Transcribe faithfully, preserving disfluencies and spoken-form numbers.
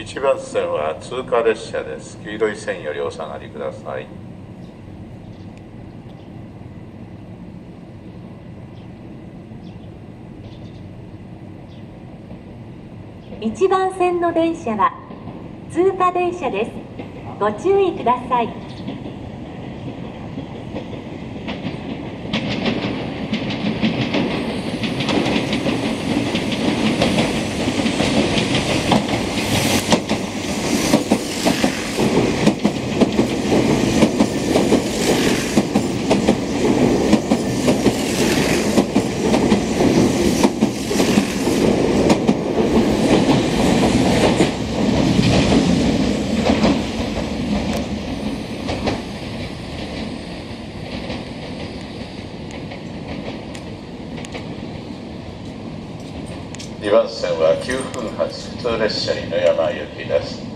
いちばん線は通過列車です。黄色い線よりお下がりください。 いちばん線の電車は通過電車です。ご注意ください。 にばん線はきゅうふん発普通列車に野山行きです。